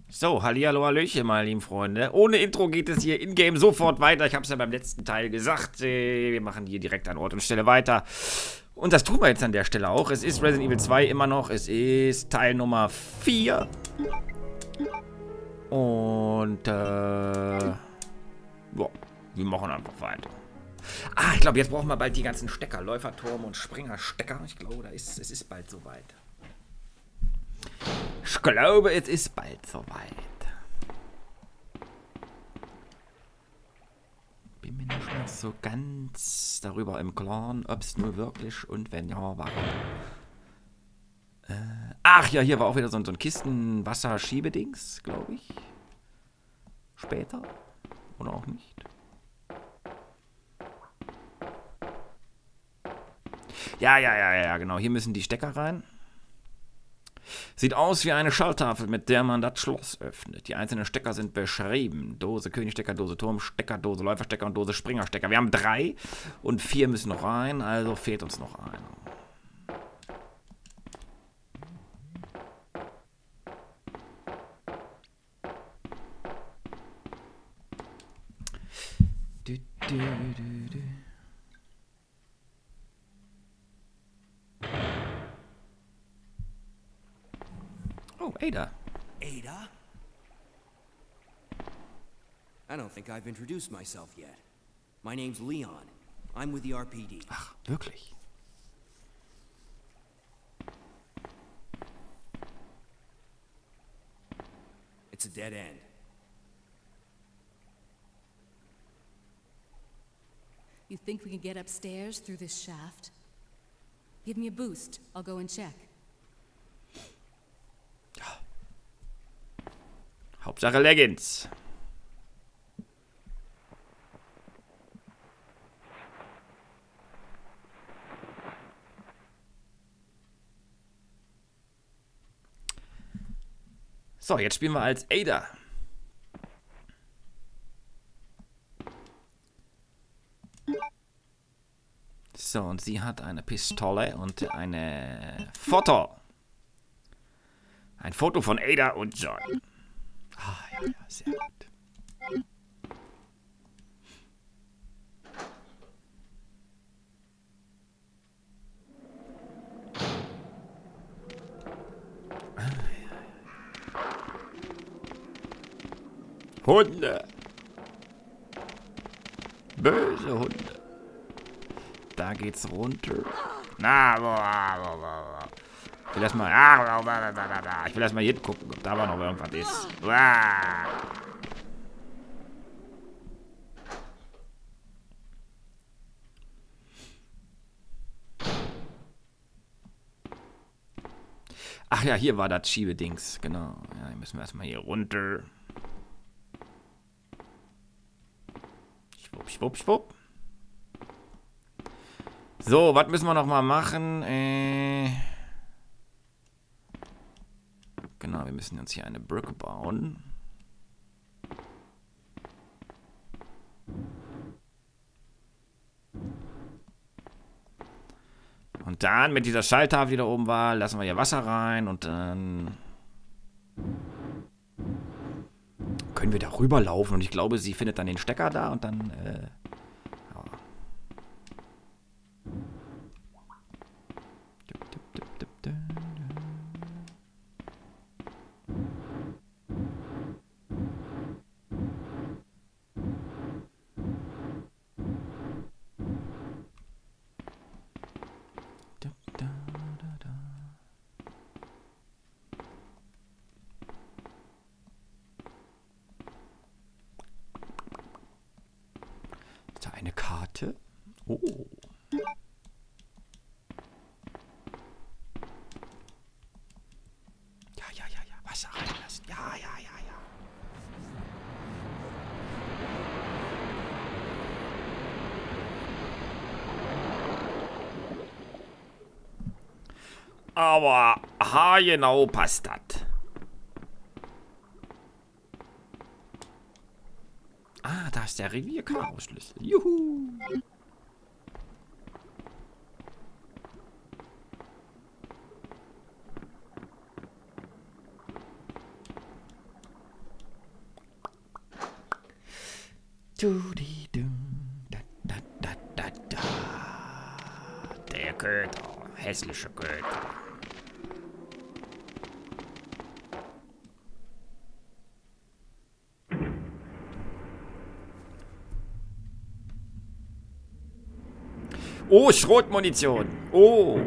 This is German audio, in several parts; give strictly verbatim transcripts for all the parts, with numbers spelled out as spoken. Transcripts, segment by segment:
So, hallihallo, hallöchen, meine lieben Freunde. Ohne Intro geht es hier in-game sofort weiter. Ich habe es ja beim letzten Teil gesagt. Äh, wir machen hier direkt an Ort und Stelle weiter. Und das tun wir jetzt an der Stelle auch. Es ist Resident Evil zwei immer noch. Es ist Teil Nummer vier. Und, äh... boah, wir machen einfach weiter. Ah, ich glaube, jetzt brauchen wir bald die ganzen Stecker. Läuferturm und Springerstecker. Ich glaube, da ist, es ist bald soweit. Ich glaube, es ist bald soweit. Bin mir nicht mehr so ganz darüber im Klaren, ob es nur wirklich und wenn ja, warum. Äh, ach ja, hier war auch wieder so, so ein Kistenwasserschiebedings, glaube ich. Später. Oder auch nicht. Ja, ja, ja, ja, genau. Hier müssen die Stecker rein. Sieht aus wie eine Schalltafel, mit der man das Schloss öffnet. Die einzelnen Stecker sind beschrieben. Dose Königstecker, Dose Turmstecker, Dose Läuferstecker und Dose Springerstecker. Wir haben drei und vier müssen noch rein, also fehlt uns noch einer. Du, du, du, du. Oh, Ada. Ada? I don't think I've introduced myself yet. My name's Leon. I'm with the R P D. Ach, wirklich? It's a dead end. You think we can get upstairs through this shaft? Give me a boost. I'll go and check. Hauptsache Leggings. So, jetzt spielen wir als Ada. So, und sie hat eine Pistole und eine Foto. Ein Foto von Ada und John. Ah, ja, ja, sehr gut. Ah, ja, ja. Hunde. Böse Hunde. Da geht's runter. Na, boah, boah, boah. Ich will erstmal. Ah, da, da, da, da. Ich will erstmal hier gucken, ob da aber noch irgendwas ist. Ah. Ach ja, hier war das Schiebedings. Genau. Ja, hier müssen wir erstmal hier runter. Schwupp, schwupp, schwupp. So, was müssen wir noch mal machen? Äh. Genau, wir müssen uns hier eine Brücke bauen. Und dann mit dieser Schalltafel, die da oben war, lassen wir hier Wasser rein und dann können wir da rüberlaufen. Und ich glaube, sie findet dann den Stecker da und dann äh, ja. Dip, dip, dip, dip, dip. Ist da eine Karte? Oh. Ja, ja, ja, ja. Wasser reinlassen. Ja, ja, ja, ja. Aber haargenau passt das. Ah, da ist der Revier-Karo-Schlüssel. Juhu. Du-di-du, da, da, da, da, da. Der Köter, hässliche Köter. Oh, Schrotmunition. Oh.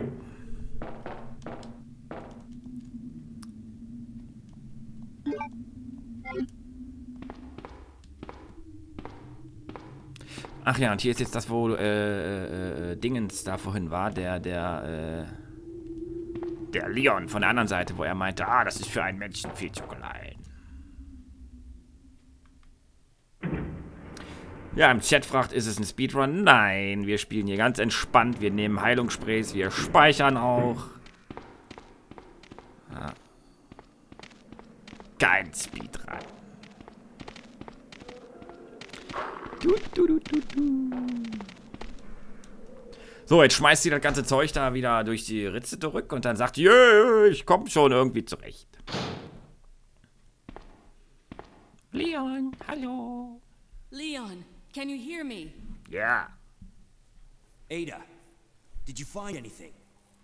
Ach ja, und hier ist jetzt das, wo äh, äh, Dingens da vorhin war, der, der, äh, der Leon von der anderen Seite, wo er meinte, ah, das ist für ein Männchen viel zu klein. Ja, im Chat fragt, ist es ein Speedrun? Nein, wir spielen hier ganz entspannt. Wir nehmen Heilungssprays, wir speichern auch. Ja. Kein Speedrun. Du, du, du, du, du. So, jetzt schmeißt sie das ganze Zeug da wieder durch die Ritze zurück und dann sagt, jö, ich komm schon irgendwie zurecht. Leon, hallo. Leon, can you hear me? Ja. Ada, did you find anything?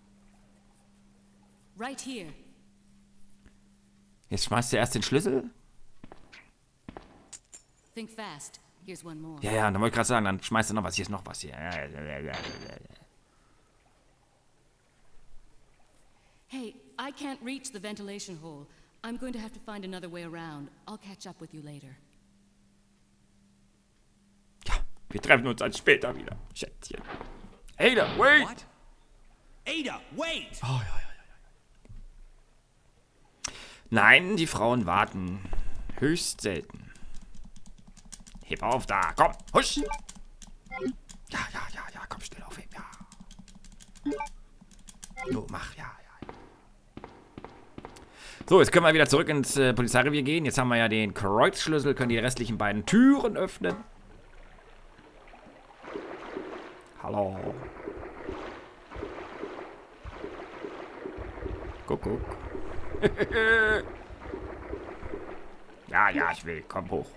Right here. Jetzt schmeißt du erst den Schlüssel? Think fast. Here's one more. Ja, ja, dann wollte ich gerade sagen, dann schmeißt du noch was. Hier ist noch was hier. Hey, I can't reach the ventilation hole. I'm going to have to find another way around. I'll catch up with you later. Ja, wir treffen uns dann später wieder, Schätzchen. Ada, wait! What? Ada, wait! Oh, ja, ja, ja. Nein, die Frauen warten. Höchst selten. Heb auf da, komm, husch! Ja, ja, ja, ja, komm schnell auf ihn, ja. So, mach, ja, ja. So, jetzt können wir wieder zurück ins äh, Polizeirevier gehen. Jetzt haben wir ja den Kreuzschlüssel, können die restlichen beiden Türen öffnen. Hallo. Guck, guck. Ja, ja, ich will, komm hoch.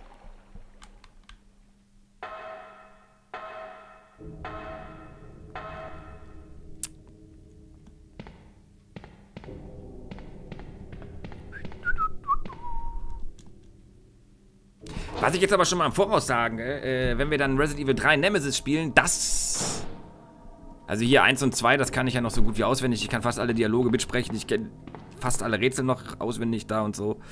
Was ich jetzt aber schon mal im Voraus sagen, äh, wenn wir dann Resident Evil drei Nemesis spielen, das... Also hier eins und zwei, das kann ich ja noch so gut wie auswendig. Ich kann fast alle Dialoge mitsprechen. Ich kenne fast alle Rätsel noch auswendig da und so.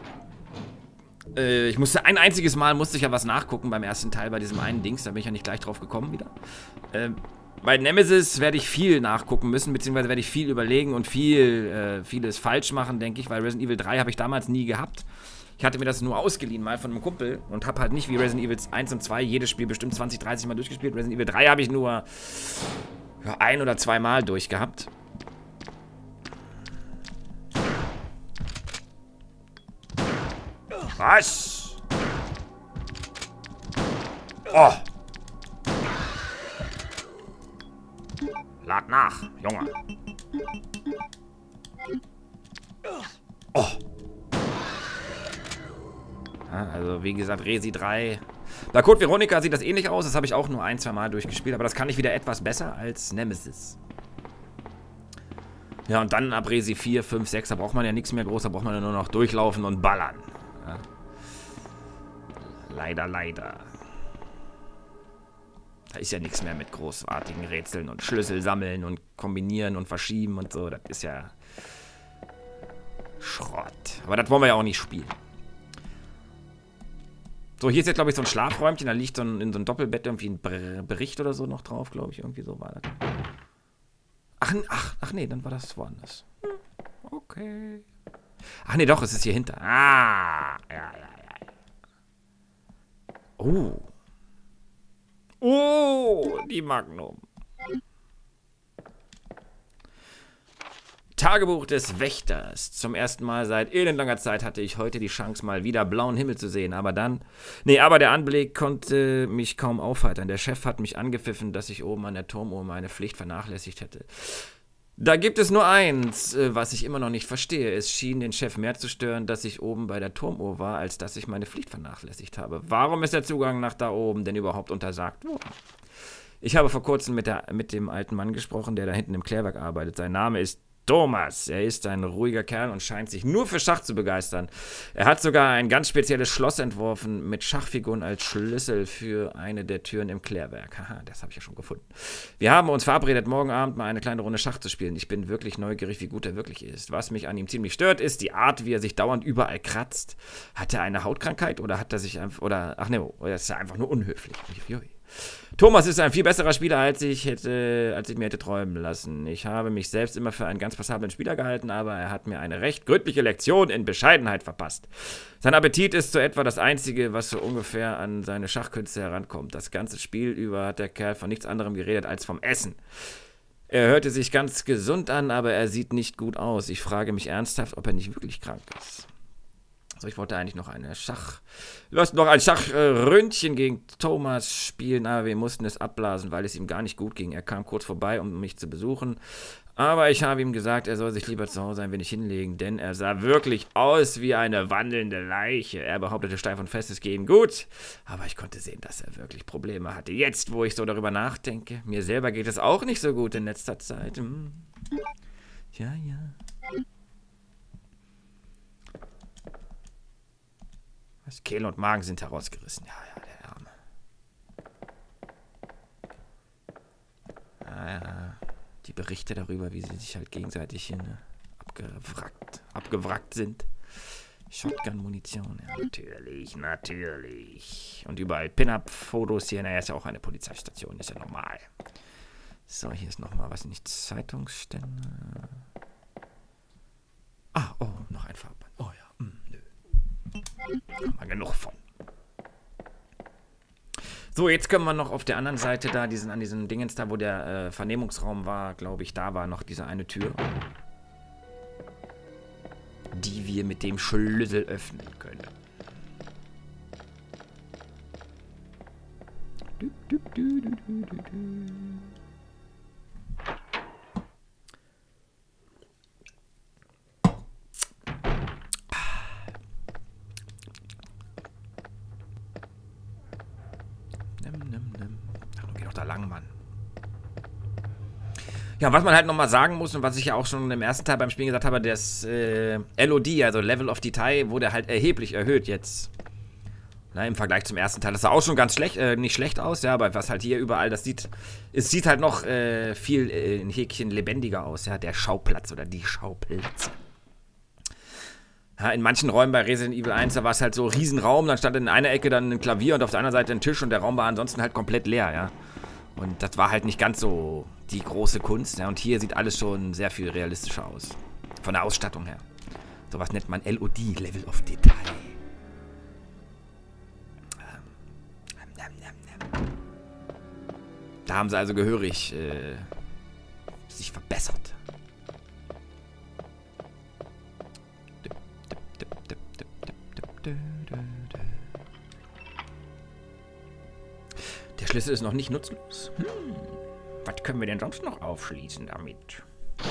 Äh, ich musste ein einziges Mal, musste ich ja was nachgucken beim ersten Teil, bei diesem einen Dings. Da bin ich ja nicht gleich drauf gekommen wieder. Äh, bei Nemesis werde ich viel nachgucken müssen, beziehungsweise werde ich viel überlegen und viel, äh, vieles falsch machen, denke ich, weil Resident Evil drei habe ich damals nie gehabt. Ich hatte mir das nur ausgeliehen mal von einem Kumpel und habe halt nicht wie Resident Evil eins und zwei jedes Spiel bestimmt zwanzig, dreißig Mal durchgespielt. Resident Evil drei habe ich nur ja, ein oder zwei Mal durchgehabt. Was? Oh. Lad nach, Junge. Oh. Ja, also wie gesagt, Resi drei. Bei Code Veronica sieht das ähnlich aus. Das habe ich auch nur ein, zwei Mal durchgespielt. Aber das kann ich wieder etwas besser als Nemesis. Ja, und dann ab Resi vier, fünf, sechs, da braucht man ja nichts mehr groß. Da braucht man ja nur noch durchlaufen und ballern. Ja. Leider, leider. Da ist ja nichts mehr mit großartigen Rätseln und Schlüssel sammeln und kombinieren und verschieben und so. Das ist ja Schrott. Aber das wollen wir ja auch nicht spielen. So, hier ist jetzt, glaube ich, so ein Schlafräumchen. Da liegt so ein, in so einem Doppelbett irgendwie ein Bericht oder so noch drauf, glaube ich. Irgendwie so war das. Ach, ach, ach nee, dann war das woanders. Okay. Ach nee, doch, es ist hier hinter. Ah, ja, ja, ja. Oh. Oh, die Magnum. Tagebuch des Wächters. Zum ersten Mal seit elendlanger Zeit hatte ich heute die Chance, mal wieder blauen Himmel zu sehen. Aber dann... Nee, aber der Anblick konnte mich kaum aufheitern. Der Chef hat mich angepfiffen, dass ich oben an der Turmuhr meine Pflicht vernachlässigt hätte. Da gibt es nur eins, äh, was ich immer noch nicht verstehe. Es schien den Chef mehr zu stören, dass ich oben bei der Turmuhr war, als dass ich meine Pflicht vernachlässigt habe. Warum ist der Zugang nach da oben denn überhaupt untersagt worden? Ich habe vor kurzem mit, der, mit dem alten Mann gesprochen, der da hinten im Klärwerk arbeitet. Sein Name ist Thomas. Er ist ein ruhiger Kerl und scheint sich nur für Schach zu begeistern. Er hat sogar ein ganz spezielles Schloss entworfen mit Schachfiguren als Schlüssel für eine der Türen im Klärwerk. Haha, das habe ich ja schon gefunden. Wir haben uns verabredet, morgen Abend mal eine kleine Runde Schach zu spielen. Ich bin wirklich neugierig, wie gut er wirklich ist. Was mich an ihm ziemlich stört, ist die Art, wie er sich dauernd überall kratzt. Hat er eine Hautkrankheit oder hat er sich einfach, oder, ach ne, er ist einfach nur unhöflich. Uiuiui. Thomas ist ein viel besserer Spieler, als ich, hätte, als ich mir hätte träumen lassen. Ich habe mich selbst immer für einen ganz passablen Spieler gehalten, aber er hat mir eine recht gründliche Lektion in Bescheidenheit verpasst. Sein Appetit ist so etwa das Einzige, was so ungefähr an seine Schachkünste herankommt. Das ganze Spiel über hat der Kerl von nichts anderem geredet als vom Essen. Er hörte sich ganz gesund an, aber er sieht nicht gut aus. Ich frage mich ernsthaft, ob er nicht wirklich krank ist. So, ich wollte eigentlich noch eine Schach... Wir mussten noch ein Schachründchen gegen Thomas spielen, aber wir mussten es abblasen, weil es ihm gar nicht gut ging. Er kam kurz vorbei, um mich zu besuchen, aber ich habe ihm gesagt, er soll sich lieber zu Hause ein wenig hinlegen, denn er sah wirklich aus wie eine wandelnde Leiche. Er behauptete steif und fest, es gehe ihm gut, aber ich konnte sehen, dass er wirklich Probleme hatte. Jetzt, wo ich so darüber nachdenke, mir selber geht es auch nicht so gut in letzter Zeit. Hm. Ja, ja. Kehle und Magen sind herausgerissen. Ja, ja, der Arme. Ja, ja. Die Berichte darüber, wie sie sich halt gegenseitig hier ne, abgewrackt, abgewrackt sind. Shotgun-Munition, ja, natürlich, natürlich. Und überall Pin-Up-Fotos hier. Naja, ist ja auch eine Polizeistation, ist ja normal. So, hier ist nochmal, was nicht, Zeitungsstände. Ah, oh, noch ein Farbband. Oh ja, hm, nö. Haben wir genug von. So, jetzt können wir noch auf der anderen Seite da, diesen, an diesen Dingens da, wo der äh, Vernehmungsraum war, glaube ich, da war noch diese eine Tür, die wir mit dem Schlüssel öffnen können. Du, du, du, du, du, du, du. Ja, was man halt nochmal sagen muss und was ich ja auch schon im ersten Teil beim Spielen gesagt habe, das äh, L O D, also Level of Detail, wurde halt erheblich erhöht jetzt. Na, im Vergleich zum ersten Teil. Das sah auch schon ganz schlecht, äh, nicht schlecht aus, ja, aber was halt hier überall, das sieht, es sieht halt noch äh, viel äh, ein Häkchen lebendiger aus, ja, der Schauplatz oder die Schauplätze. Ja, in manchen Räumen bei Resident Evil eins, da war es halt so ein Riesenraum, dann stand in einer Ecke dann ein Klavier und auf der anderen Seite ein Tisch und der Raum war ansonsten halt komplett leer, ja. Und das war halt nicht ganz so die große Kunst. Ja? Und hier sieht alles schon sehr viel realistischer aus. Von der Ausstattung her. Sowas nennt man L O D, Level of Detail. Da haben sie also gehörig äh, sich verbessert. Der Schlüssel ist noch nicht nutzlos. Hm. Was können wir denn sonst noch aufschließen damit?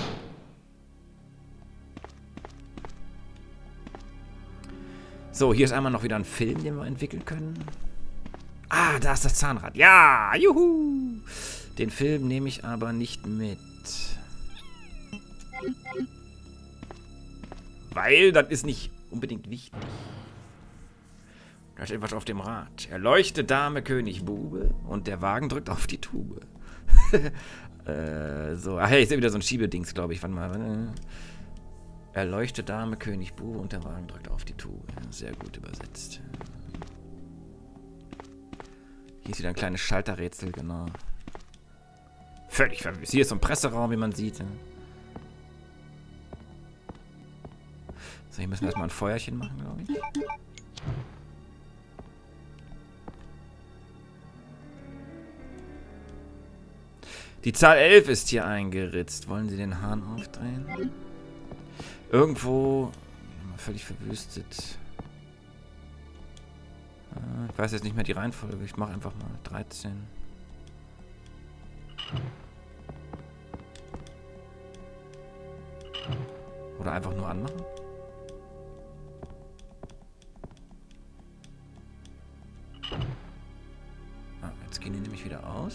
So, hier ist einmal noch wieder ein Film, den wir entwickeln können. Ah, da ist das Zahnrad. Ja, juhu. Den Film nehme ich aber nicht mit. Weil das ist nicht unbedingt wichtig. Da steht was auf dem Rad. Erleuchte Dame, König, Bube. Und der Wagen drückt auf die Tube. äh, so. Ach, hey, ist ja wieder so ein Schiebedings, glaube ich. Warte mal. Erleuchte Dame, König, Bube. Und der Wagen drückt auf die Tube. Sehr gut übersetzt. Hier ist wieder ein kleines Schalterrätsel, genau. Völlig verwirrt. Hier ist so ein Presseraum, wie man sieht. So, hier müssen wir erstmal ein Feuerchen machen, glaube ich. Die Zahl elf ist hier eingeritzt. Wollen Sie den Hahn aufdrehen? Irgendwo... Völlig verwüstet. Ich weiß jetzt nicht mehr die Reihenfolge. Ich mache einfach mal dreizehn. Oder einfach nur anmachen? Ah, jetzt gehen die nämlich wieder aus.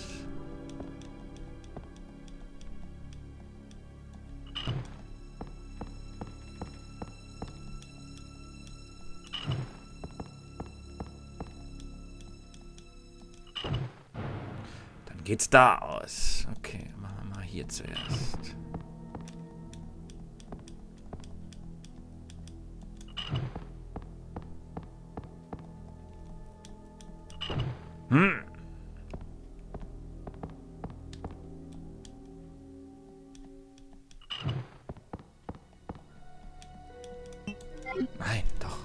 Dann geht's da aus. Okay, machen wir mal hier zuerst. Hm. Nein, doch.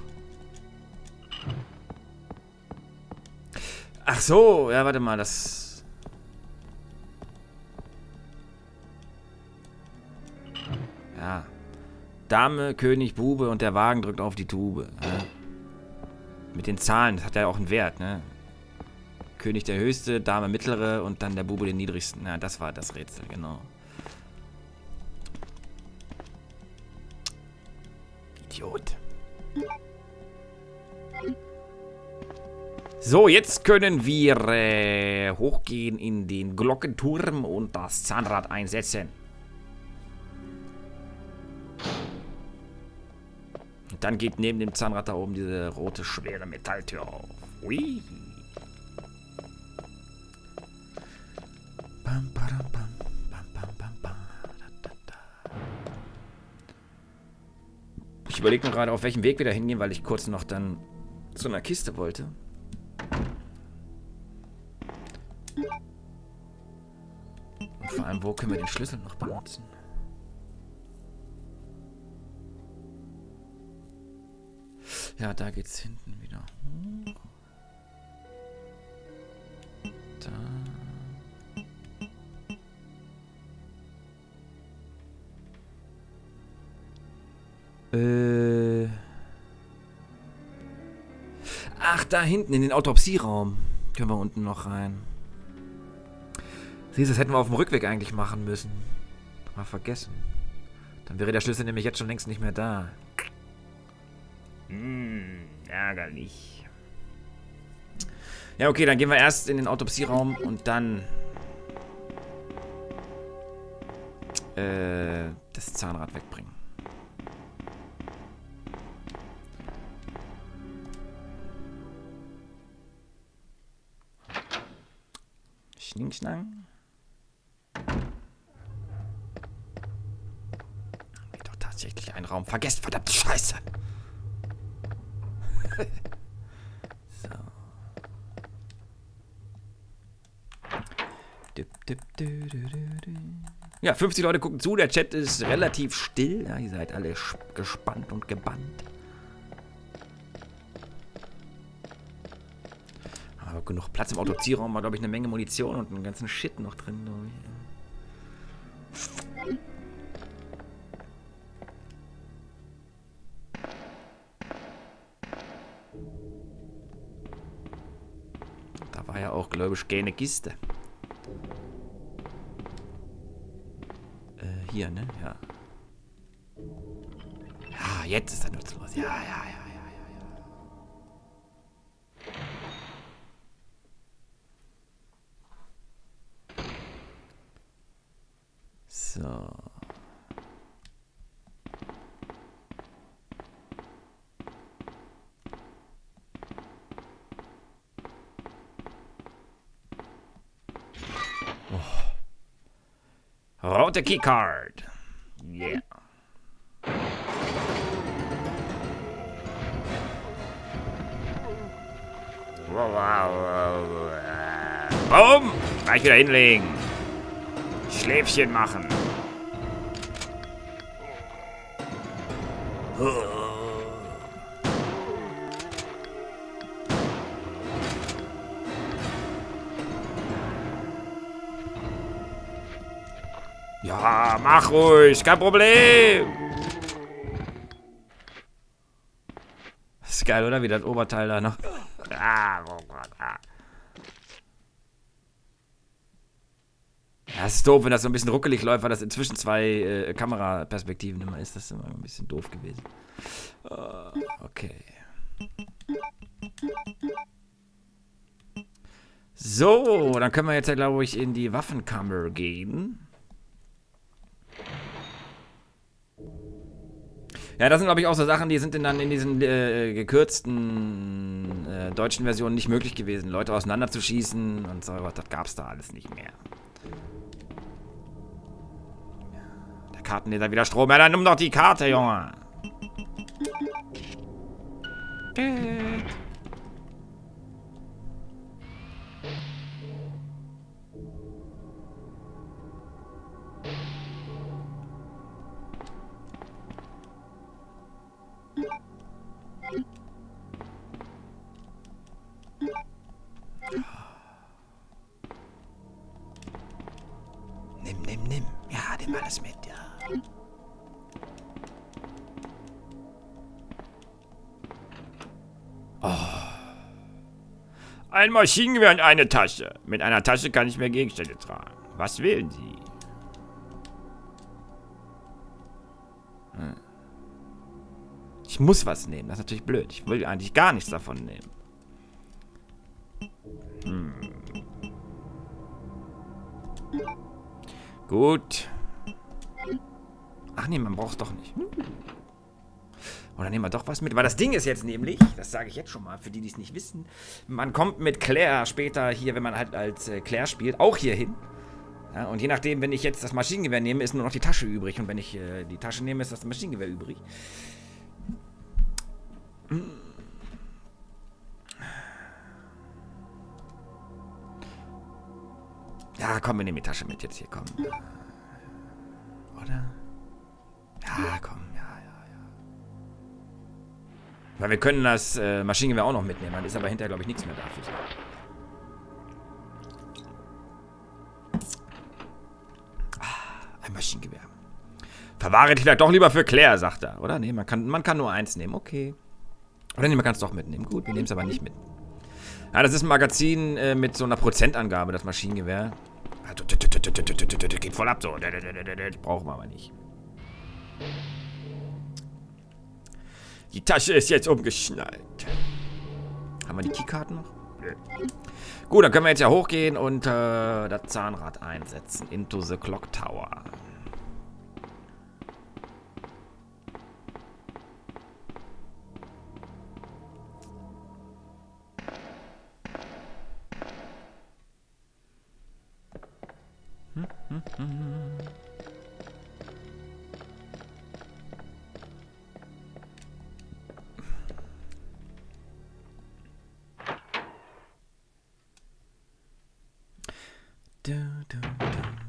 Ach so, ja, warte mal, das... Ja. Dame, König, Bube und der Wagen drückt auf die Tube. Ja. Mit den Zahlen, das hat ja auch einen Wert, ne? König der höchste, Dame mittlere und dann der Bube den niedrigsten. Ja, das war das Rätsel, genau. Idiot. So, jetzt können wir äh, hochgehen in den Glockenturm und das Zahnrad einsetzen. Und dann geht neben dem Zahnrad da oben diese rote, schwere Metalltür auf. Ui. Bam, badam, bam, bam, bam, bam, bam, da, da, da. Ich überlege mir gerade, auf welchem Weg wir da hingehen, weil ich kurz noch dann zu einer Kiste wollte. Und vor allem, wo können wir den Schlüssel noch benutzen? Ja, da geht's hinten wieder hoch. Da. Äh. Ach, da hinten in den Autopsieraum. Können wir unten noch rein. Siehst du, das hätten wir auf dem Rückweg eigentlich machen müssen. Mal vergessen. Dann wäre der Schlüssel nämlich jetzt schon längst nicht mehr da. Hm, ärgerlich. Ja, okay, dann gehen wir erst in den Autopsieraum und dann äh, das Zahnrad wegbringen. Schninkschnang. Geht doch tatsächlich ein Raum. Vergesst, verdammte Scheiße. So. Ja, fünfzig Leute gucken zu. Der Chat ist relativ still. Ja, ihr seid alle gespannt und gebannt. Aber genug Platz im Autopsieraum war, glaube ich, eine Menge Munition und einen ganzen Shit noch drin, glaube ich. Da war ja auch, glaube ich, keine Kiste. Äh, hier, ne? Ja. Ja, jetzt ist er nutzlos. Ja, ja, ja, ja, ja, ja. So. Rote Keycard. Yeah. Boom! Gleich wieder hinlegen. Schläfchen machen. Ja, mach ruhig, kein Problem. Das ist geil, oder? Wie das Oberteil da noch. Ah, oh Gott. Ah. Ja, es ist doof, wenn das so ein bisschen ruckelig läuft, weil das inzwischen zwei äh, Kameraperspektiven immer ist. Das ist immer ein bisschen doof gewesen. Uh, okay. So, dann können wir jetzt ja, glaube ich, in die Waffenkammer gehen. Ja, das sind, glaube ich, auch so Sachen, die sind dann in diesen äh, gekürzten äh, deutschen Versionen nicht möglich gewesen. Leute auseinanderzuschießen und so was, das gab's da alles nicht mehr. Der Kartenleser wieder Strom. Ja, dann nimm doch die Karte, Junge. Nimm, nimm, nimm. Ja, nimm alles mit, ja. Oh. Ein Maschinengewehr und eine Tasche. Mit einer Tasche kann ich mehr Gegenstände tragen. Was wählen Sie? Hm. Ich muss was nehmen. Das ist natürlich blöd. Ich will eigentlich gar nichts davon nehmen. Hm. Gut. Ach nee, man braucht es doch nicht. Oder nehmen wir doch was mit. Weil das Ding ist jetzt nämlich, das sage ich jetzt schon mal, für die, die es nicht wissen, man kommt mit Claire später hier, wenn man halt als äh, Claire spielt, auch hier hin. Ja, und je nachdem, wenn ich jetzt das Maschinengewehr nehme, ist nur noch die Tasche übrig. Und wenn ich äh, die Tasche nehme, ist das Maschinengewehr übrig. Ja, komm, wir nehmen die Tasche mit jetzt hier, komm. Oder? Ja, komm, ja, ja, ja. Weil wir können das äh, Maschinengewehr auch noch mitnehmen, dann ist aber hinterher, glaube ich, nichts mehr dafür. Ah, ein Maschinengewehr. Verwahre dich vielleicht doch lieber für Claire, sagt er, oder? Nee, man kann, man kann nur eins nehmen, okay. Oder nee, man kann es doch mitnehmen. Gut, wir nehmen es aber nicht mit. Ja, das ist ein Magazin äh, mit so einer Prozentangabe, das Maschinengewehr. Geht voll ab so. Brauchen wir aber nicht. Die Tasche ist jetzt umgeschnallt. Haben wir die Keykarten noch? Nö. Gut, dann können wir jetzt ja hochgehen und äh, das Zahnrad einsetzen. Into the Clock Tower. Hm, hm, hm. Du, du, du.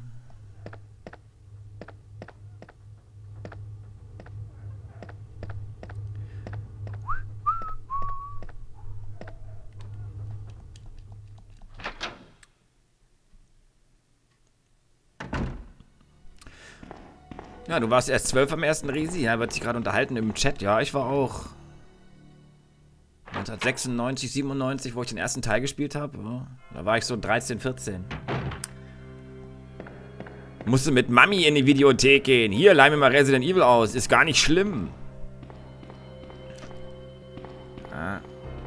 Ja, du warst erst zwölf am ersten Resi. Ja, wird sich gerade unterhalten im Chat. Ja, ich war auch neunzehnhundertsechsundneunzig, siebenundneunzig, wo ich den ersten Teil gespielt habe. Ja, da war ich so dreizehn, vierzehn. Musste mit Mami in die Videothek gehen. Hier, leih mir mal Resident Evil aus. Ist gar nicht schlimm. Ja.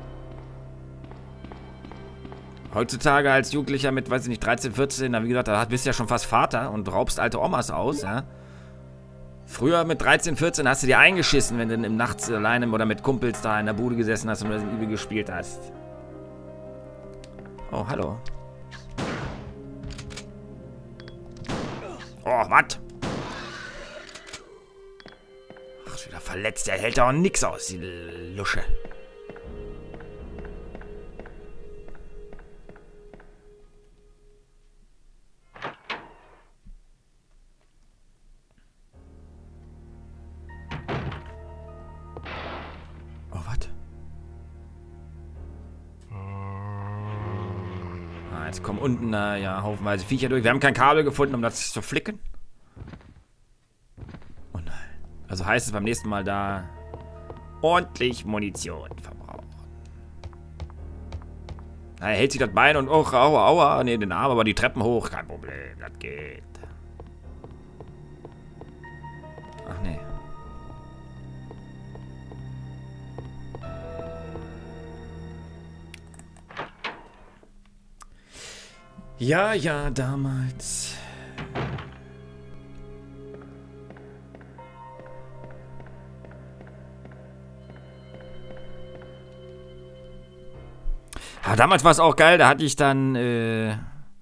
Heutzutage als Jugendlicher mit, weiß ich nicht, dreizehn, vierzehn, da wie gesagt, da bist du ja schon fast Vater und raubst alte Omas aus, ja. Früher mit dreizehn, vierzehn hast du dir eingeschissen, wenn du im Nachts alleine oder mit Kumpels da in der Bude gesessen hast und Resident Evil gespielt hast. Oh, hallo. Oh, was? Ach, ist wieder verletzt. Der hält da auch nix aus, die Lusche. Oh, was? Ah, jetzt kommen unten, na ja, haufenweise Viecher durch. Wir haben kein Kabel gefunden, um das zu flicken. Oh nein. Also heißt es beim nächsten Mal da ordentlich Munition verbrauchen. Er hält sich das Bein und, oh, aua, aua, ne, den Arm, aber die Treppen hoch. Kein Problem, das geht. Ach, nee. Ja, ja, damals. Ja, damals war es auch geil, da hatte ich dann äh,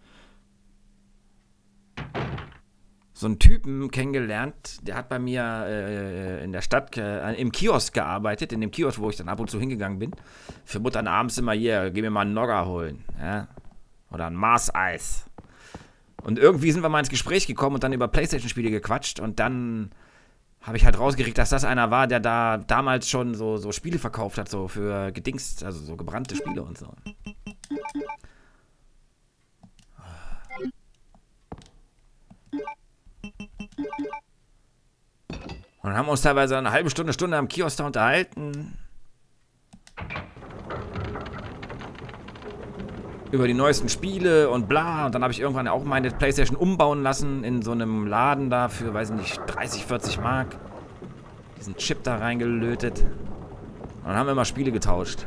so einen Typen kennengelernt, der hat bei mir äh, in der Stadt äh, im Kiosk gearbeitet, in dem Kiosk, wo ich dann ab und zu hingegangen bin. Für Muttern abends immer hier, geh mir mal einen Nogger holen, ja? Oder ein Mars-Eis. Und irgendwie sind wir mal ins Gespräch gekommen und dann über PlayStation-Spiele gequatscht und dann habe ich halt rausgekriegt, dass das einer war, der da damals schon so, so Spiele verkauft hat, so für gedingst, also so gebrannte Spiele und so. Und dann haben wir uns teilweise eine halbe Stunde, Stunde am Kiosk da unterhalten. Über die neuesten Spiele und bla. Und dann habe ich irgendwann auch meine PlayStation umbauen lassen in so einem Laden da für, weiß ich nicht, dreißig, vierzig Mark. Diesen Chip da reingelötet. Und dann haben wir immer Spiele getauscht.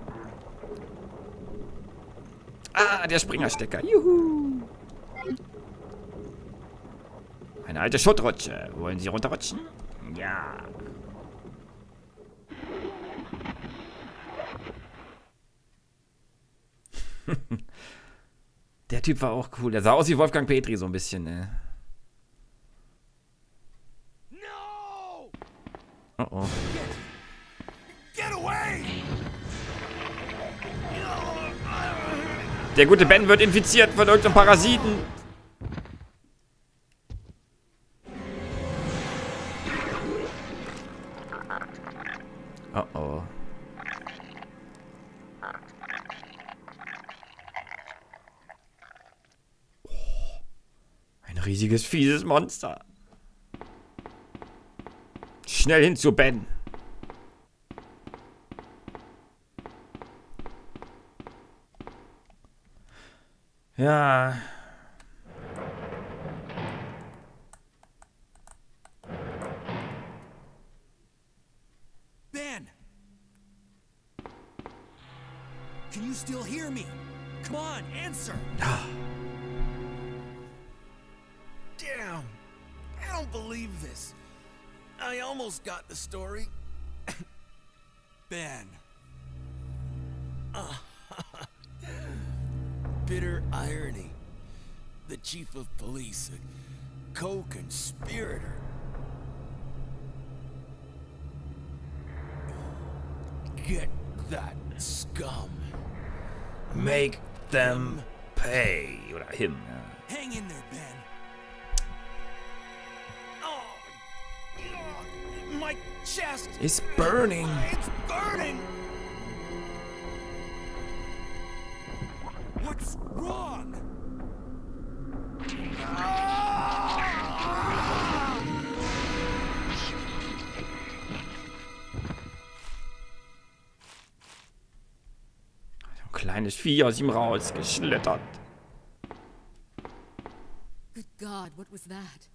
Ah, der Springerstecker. Juhu. Eine alte Schuttrutsche. Wollen Sie runterrutschen? Ja. Der Typ war auch cool. Der sah aus wie Wolfgang Petri so ein bisschen, ne? Oh oh. Get away! Der gute Ben wird infiziert von irgendeinem Parasiten. Oh oh. Ein riesiges, fieses Monster. Schnell hin zu Ben. Ja. Ben! Can you still hear me? Come on, answer! Damn! I don't believe this. I almost got the story. Ben. Uh, bitter irony. The chief of police, a co-conspirator. Get that scum. Make them pay. Oder him, ja. Hang in there, Ben. My chest It's burning. It's burning. What's wrong? Ein kleines Vieh aus ihm rausgeschlittert. Good God, what was that?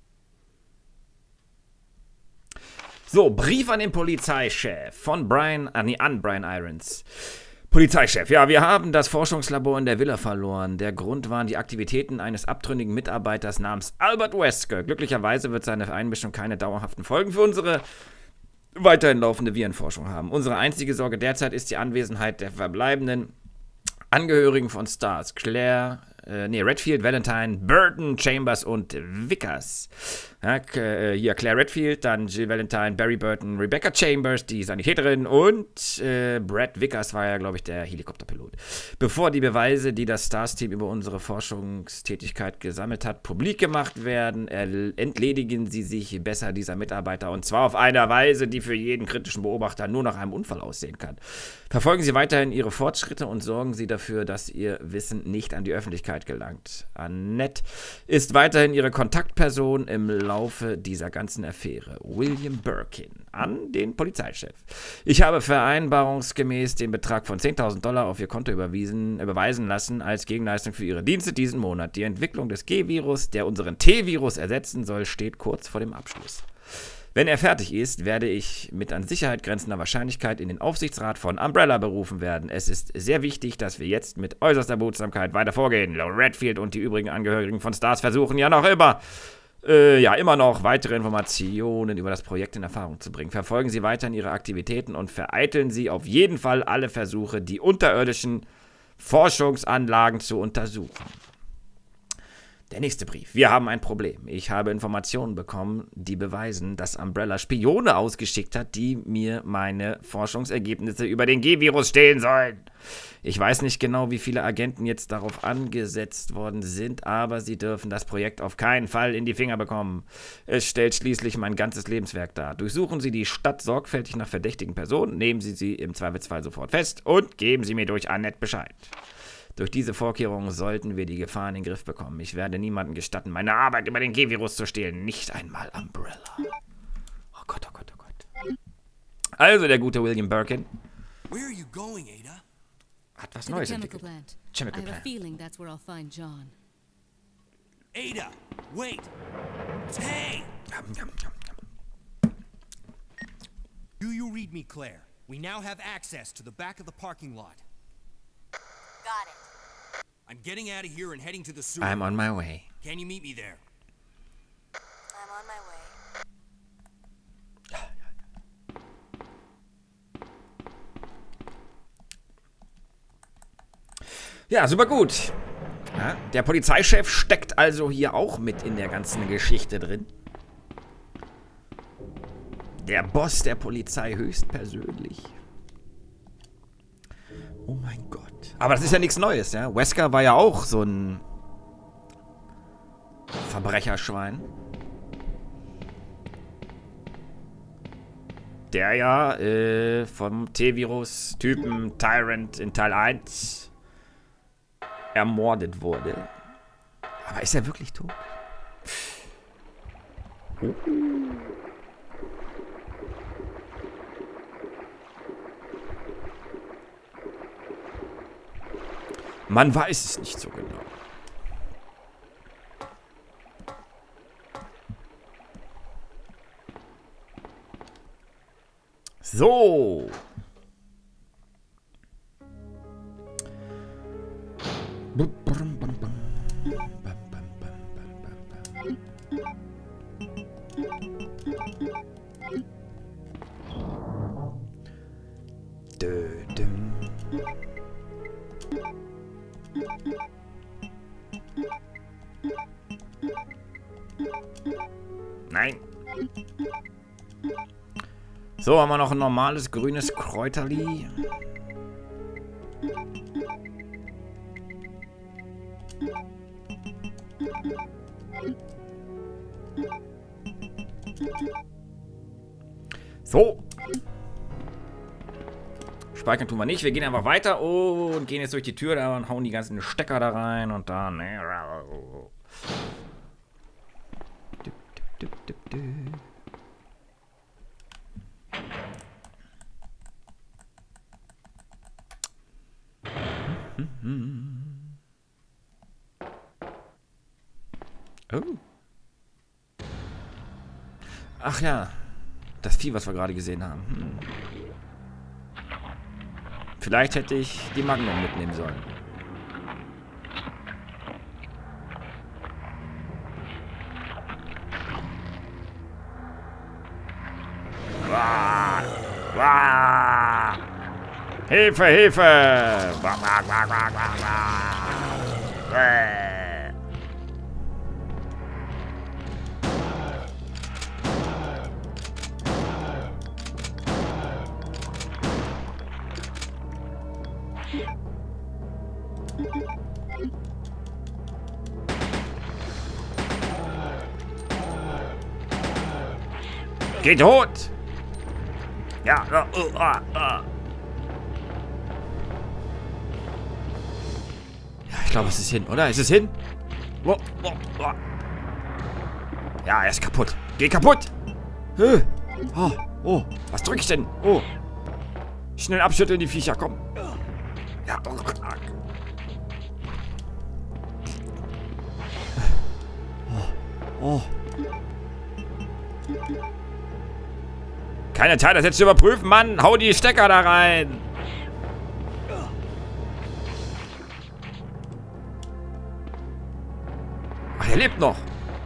So, Brief an den Polizeichef von Brian, ah, nee, an Brian Irons. Polizeichef, ja, wir haben das Forschungslabor in der Villa verloren. Der Grund waren die Aktivitäten eines abtrünnigen Mitarbeiters namens Albert Wesker. Glücklicherweise wird seine Einmischung keine dauerhaften Folgen für unsere weiterhin laufende Virenforschung haben. Unsere einzige Sorge derzeit ist die Anwesenheit der verbleibenden Angehörigen von Stars, Claire, äh, nee, Redfield, Valentine, Burton, Chambers und Vickers. Ja, äh, hier Claire Redfield, dann Jill Valentine, Barry Burton, Rebecca Chambers, die Sanitäterin und äh, Brad Vickers war ja, glaube ich, der Helikopterpilot. Bevor die Beweise, die das Stars-Team über unsere Forschungstätigkeit gesammelt hat, publik gemacht werden, entledigen sie sich besser dieser Mitarbeiter und zwar auf eine Weise, die für jeden kritischen Beobachter nur nach einem Unfall aussehen kann. Verfolgen Sie weiterhin Ihre Fortschritte und sorgen Sie dafür, dass Ihr Wissen nicht an die Öffentlichkeit gelangt. Annette ist weiterhin Ihre Kontaktperson im Laufe dieser ganzen Affäre. William Birkin an den Polizeichef. Ich habe vereinbarungsgemäß den Betrag von zehntausend Dollar auf Ihr Konto überwiesen, überweisen lassen als Gegenleistung für Ihre Dienste diesen Monat. Die Entwicklung des G-Virus, der unseren T-Virus ersetzen soll, steht kurz vor dem Abschluss. Wenn er fertig ist, werde ich mit an Sicherheit grenzender Wahrscheinlichkeit in den Aufsichtsrat von Umbrella berufen werden. Es ist sehr wichtig, dass wir jetzt mit äußerster Behutsamkeit weiter vorgehen. Lou Redfield und die übrigen Angehörigen von STARS versuchen ja noch immer, äh, ja immer noch weitere Informationen über das Projekt in Erfahrung zu bringen. Verfolgen Sie weiterhin Ihre Aktivitäten und vereiteln Sie auf jeden Fall alle Versuche, die unterirdischen Forschungsanlagen zu untersuchen. Der nächste Brief. Wir haben ein Problem. Ich habe Informationen bekommen, die beweisen, dass Umbrella Spione ausgeschickt hat, die mir meine Forschungsergebnisse über den G-Virus stehlen sollen. Ich weiß nicht genau, wie viele Agenten jetzt darauf angesetzt worden sind, aber sie dürfen das Projekt auf keinen Fall in die Finger bekommen. Es stellt schließlich mein ganzes Lebenswerk dar. Durchsuchen Sie die Stadt sorgfältig nach verdächtigen Personen, nehmen Sie sie im Zweifelsfall sofort fest und geben Sie mir durch Annette Bescheid. Durch diese Vorkehrungen sollten wir die Gefahr in den Griff bekommen. Ich werde niemandem gestatten, meine Arbeit über den G-Virus zu stehlen. Nicht einmal Umbrella. Oh Gott, oh Gott, oh Gott. Also der gute William Birkin. Where are you going, Ada? Hat was To the Neues chemical entwickelt. plant. Chemical I have a plant. feeling that's where I'll find John. Ada, wait. Hey! Yum, yum, yum, yum. Do you read me, Claire? We now have access to the back of the parking lot. Got it. I'm getting out of here and heading to the sewer. I'm on my way. Can you meet me there? I'm on my way. Ja, super gut. Ja, der Polizeichef steckt also hier auch mit in der ganzen Geschichte drin. Der Boss der Polizei höchstpersönlich. Oh mein Gott. Aber das ist ja nichts Neues, ja. Wesker war ja auch so ein Verbrecherschwein. Der ja äh, vom T-Virus-Typen Tyrant in Teil eins ermordet wurde. Aber ist er wirklich tot? Oh. Man weiß es nicht so genau. So. Dö-düm. Nein. So, haben wir noch ein normales grünes Kräuterli. So. Speichern tun wir nicht. Wir gehen einfach weiter und gehen jetzt durch die Tür da und hauen die ganzen Stecker da rein und dann... Oh. Ach ja, das Vieh, was wir gerade gesehen haben. Hm. Vielleicht hätte ich die Magnum mitnehmen sollen. Wah! Wah! Hilfe, Hilfe! Wah, wah, wah, wah, wah, wah. Äh. Geh tot! Ja, uh, uh, uh. Ich glaube, es ist hin, oder? Ist es hin? Oh, oh, oh. Ja, er ist kaputt. Geh kaputt! Äh. Oh, oh, was drück ich denn? Oh. Schnell abschütteln die Viecher, komm. Ja, oh, oh. Oh. Keine Zeit, das jetzt zu überprüfen, Mann. Hau die Stecker da rein. Ach, er lebt noch.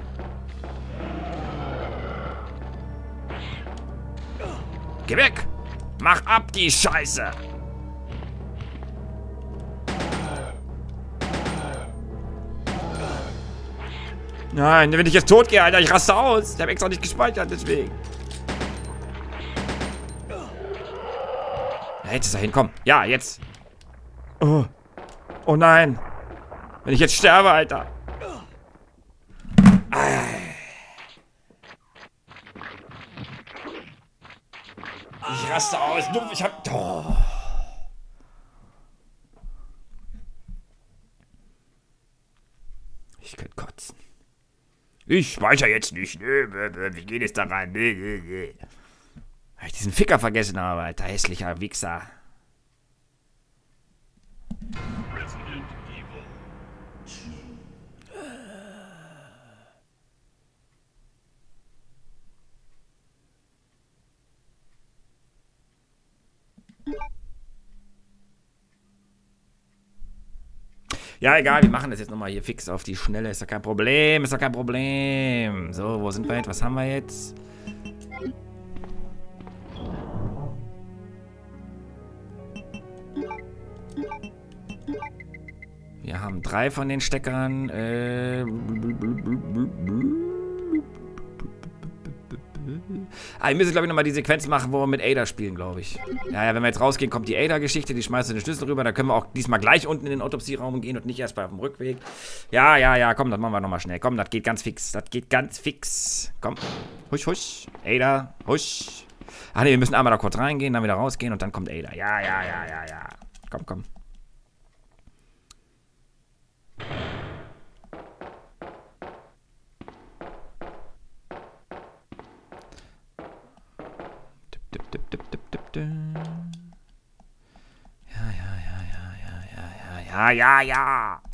Geh weg. Mach ab, die Scheiße. Nein, wenn ich jetzt tot gehe, Alter, ich raste aus. Ich habe extra nicht gespeichert, deswegen. Ja, jetzt ist er hin, komm. Ja, jetzt. Oh. Oh nein. Wenn ich jetzt sterbe, Alter. Ich raste aus. Ich hab... Oh. Ich könnte kotzen. Ich speichere jetzt nicht. Wie geht es da rein? Weil ich diesen Ficker vergessen habe, Alter. Hässlicher Wichser. Resident Evil. Ja, egal, wir machen das jetzt nochmal hier fix auf die Schnelle. Ist doch kein Problem, ist doch kein Problem. So, wo sind wir jetzt? Was haben wir jetzt? Wir haben drei von den Steckern. Äh... Ah, wir müssen, glaube ich, nochmal die Sequenz machen, wo wir mit Ada spielen, glaube ich. Ja, ja, wenn wir jetzt rausgehen, kommt die Ada-Geschichte, die schmeißt den Schlüssel rüber. Da können wir auch diesmal gleich unten in den Autopsieraum gehen und nicht erst bei auf dem Rückweg. Ja, ja, ja, komm, das machen wir nochmal schnell. Komm, das geht ganz fix. Das geht ganz fix. Komm. Husch, husch. Ada, husch. Ach ne, wir müssen einmal da kurz reingehen, dann wieder rausgehen und dann kommt Ada. Ja, ja, ja, ja, ja. Komm, komm. Ja, ja, ja, ja, ja, ja, ja, ja, ja.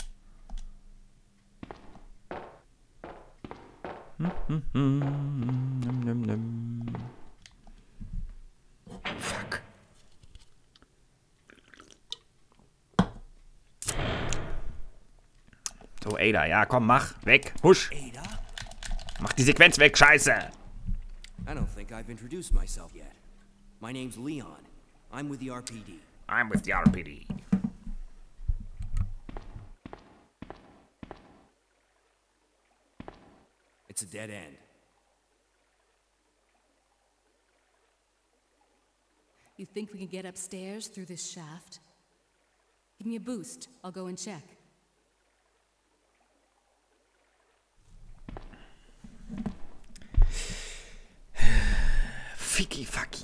Hm, hm, hm, nim, nim, nim. Fuck. So, Ada, ja, komm, mach, weg, husch. Ada? Mach die Sequenz weg, Scheiße. I don't think I've introduced myself yet. My name's Leon. I'm with the R P D. I'm with the R P D. It's a dead end. You think we can get upstairs through this shaft? Give me a boost. I'll go and check. Ficky Facky.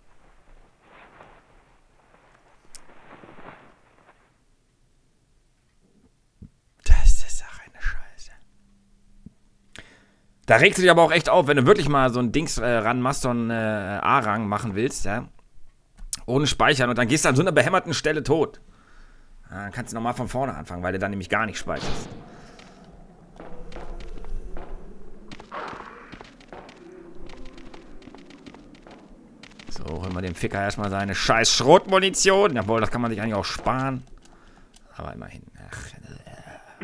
Das ist auch eine Scheiße. Da regst du dich aber auch echt auf, wenn du wirklich mal so ein Dings äh, ranmachst, so einen äh, A-Rang machen willst, ja. Ohne Speichern und dann gehst du an so einer behämmerten Stelle tot. Ja, dann kannst du nochmal von vorne anfangen, weil du dann nämlich gar nicht speicherst. So, holen wir dem Ficker erstmal seine scheiß Schrotmunition. Jawohl, das kann man sich eigentlich auch sparen. Aber immerhin. Ach, äh.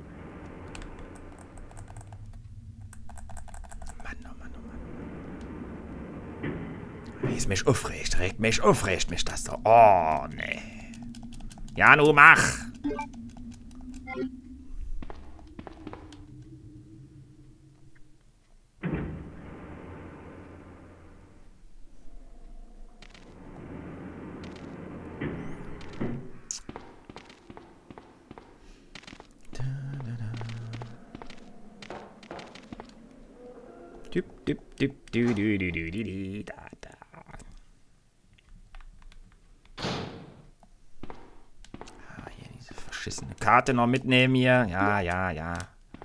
Mann, oh Mann, oh Mann. Wie es mich aufregt, regt mich aufregt mich das so. Oh, nee. Ja, nu mach. Dip, dip, dip, du, du, du, du, du, du, da, da. Ah, hier diese beschissene Karte noch mitnehmen hier. Ja, ja, ja.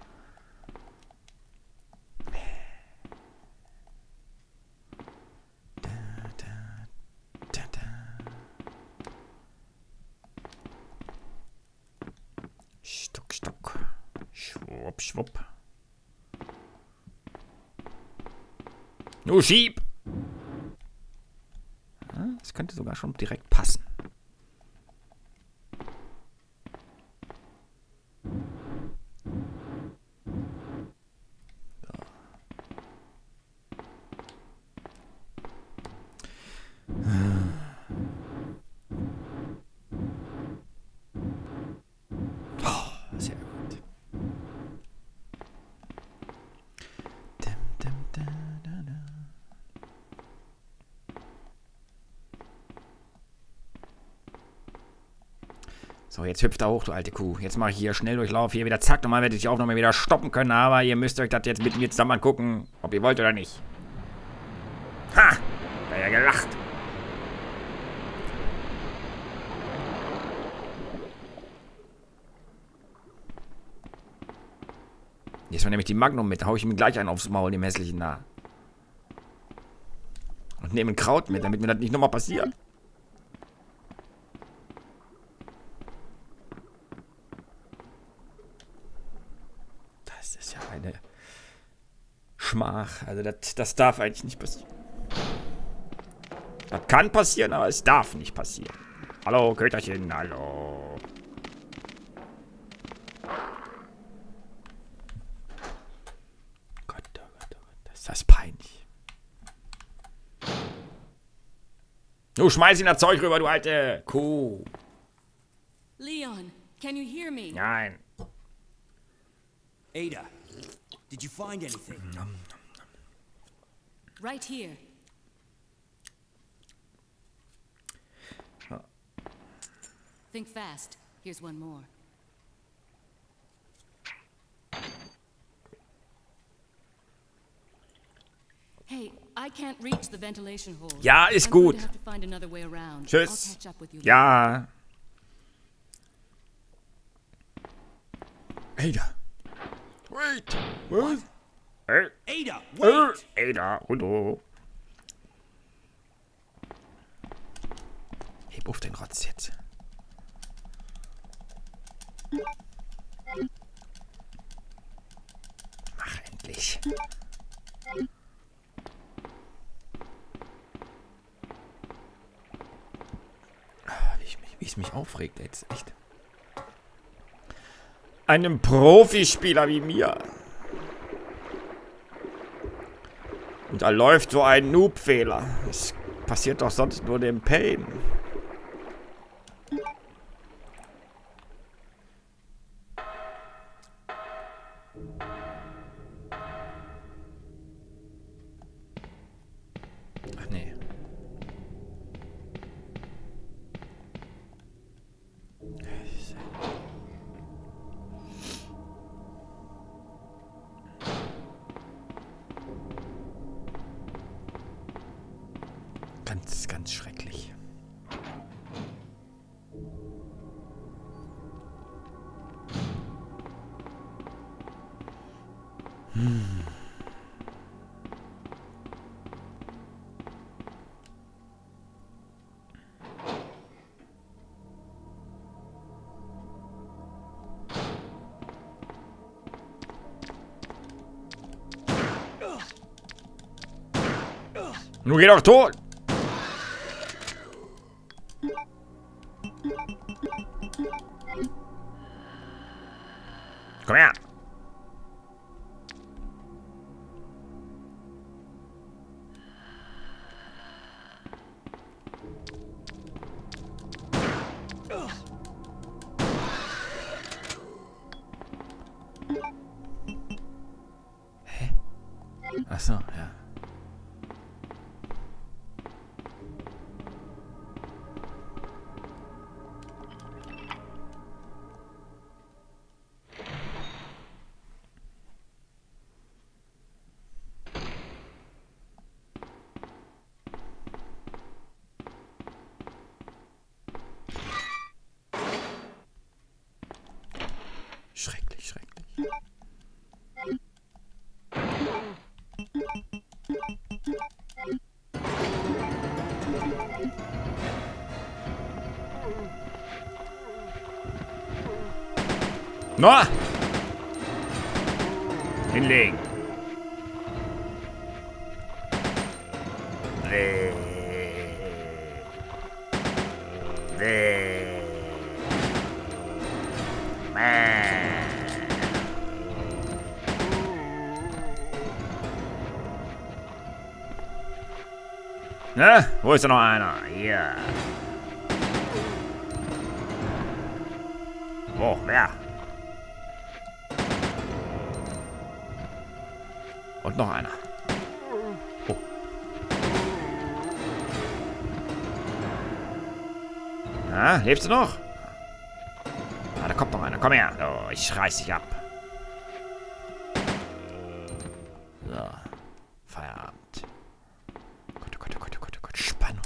Da, da, da, da. Stock, stock. Schwupp, schwupp. Nu, schieb! Ja, das könnte sogar schon direkt passen. Sehr gut. Dim, dim, da, da, da. So, jetzt hüpft er hoch, du alte Kuh. Jetzt mache ich hier Schnelldurchlauf, hier wieder zack. Normal werde ich die Aufnahme wieder stoppen können, aber ihr müsst euch das jetzt mit mir zusammen angucken, ob ihr wollt oder nicht. Ha! Da ja gelacht. Jetzt war nämlich die Magnum mit, da hau ich ihm gleich einen aufs Maul, dem hässlichen Narr. Und nehme ein Kraut mit, damit mir das nicht nochmal passiert. Das ist ja eine Schmach. Also das, das darf eigentlich nicht passieren. Das kann passieren, aber es darf nicht passieren. Hallo, Köterchen, hallo. Gott, oh Gott, oh Gott, ist das peinlich. Du schmeiß ihm das Zeug rüber, du alte Kuh. Leon, can you hear me? Nein. Ada, did you find anything? Right here. Think fast. Here's one more. Hey, I can't reach the ventilation hole. Ja, ist I'm going gut. to have to find another way around. Tschüss. I'll catch up with you later. Ja. Ada. Wait. Was? Äh, Ada, äh, wait! Ada, hallo. Heb auf den Rotz jetzt. Mach endlich. Ah, Wie ich mich, wie es mich aufregt jetzt, echt. Einem Profispieler wie mir. Und da läuft so ein Noob-Fehler. Das passiert doch sonst nur dem Pain. Ach nee. Ganz, ganz schrecklich. Hm. Nun geh doch tot! Komm her! Hä? Ach so, ja. No! Hinlegen. Nee. Nee. Mäh. Ne? Wo ist da noch einer? Hier. Oh, wer? Und noch einer. Oh. Na, lebst du noch? Ah, da kommt noch einer. Komm her. Oh, ich reiß dich ab. So. Feierabend. Gott, oh Gott, oh Gott, oh Gott, oh Gott. Spannung.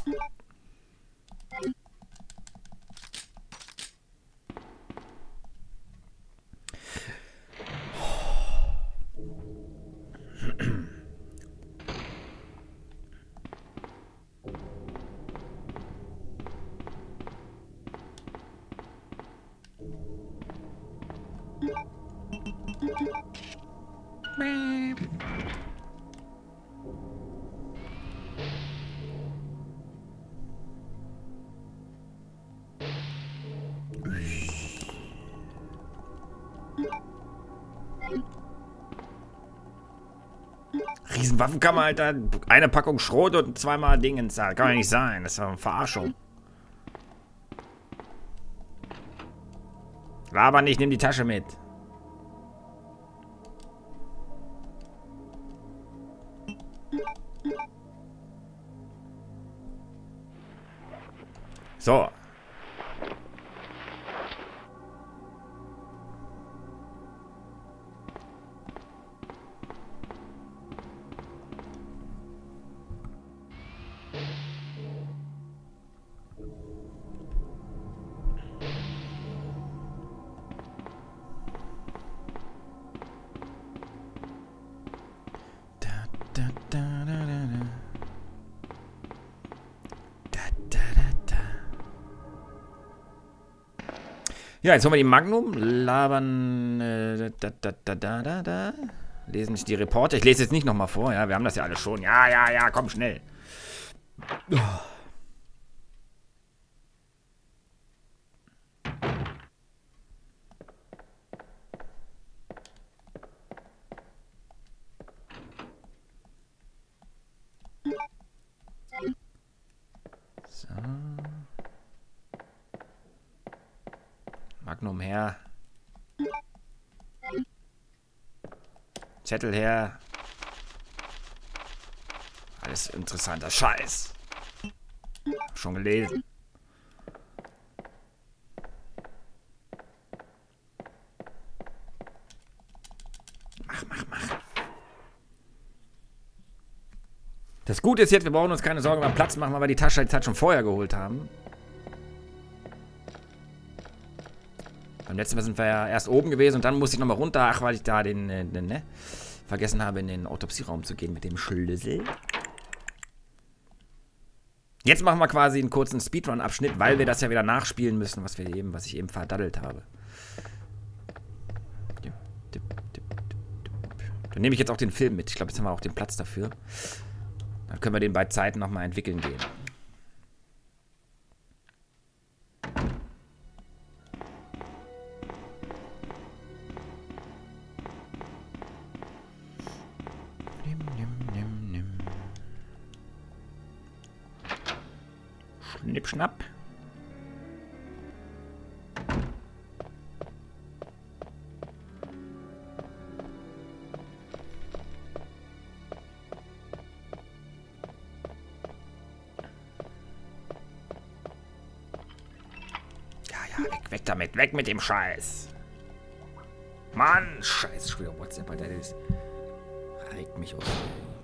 Riesenwaffenkammer, Alter. Eine Packung Schrot und zweimal Dingens. Das kann ja nicht sein. Das ist eine Verarschung. Laber nicht, nimm die Tasche mit. So. Ja, jetzt holen wir die Magnum, labern, äh, da, da, da, da, da, da. Lesen die Reporter. Ich lese jetzt nicht nochmal vor, ja, wir haben das ja alle schon. Ja, ja, ja, komm schnell. Oh. So. Magnum her. Zettel her. Alles interessanter Scheiß. Schon gelesen. Mach, mach, mach. Das Gute ist jetzt, wir brauchen uns keine Sorgen beim Platz machen, weil wir die Tasche jetzt halt schon vorher geholt haben. Beim letzten Mal sind wir ja erst oben gewesen und dann musste ich nochmal runter, ach, weil ich da den, den, ne, vergessen habe, in den Autopsieraum zu gehen mit dem Schlüssel. Jetzt machen wir quasi einen kurzen Speedrun-Abschnitt, weil wir das ja wieder nachspielen müssen, was wir eben, was ich eben verdaddelt habe. Dann nehme ich jetzt auch den Film mit. Ich glaube, jetzt haben wir auch den Platz dafür. Dann können wir den bei Zeiten nochmal entwickeln gehen. Schnipp, schnapp. Ja, ja, weg, weg damit, weg mit dem Scheiß. Mann, Scheiß, schwer WhatsApp, Alter, das regt mich auf.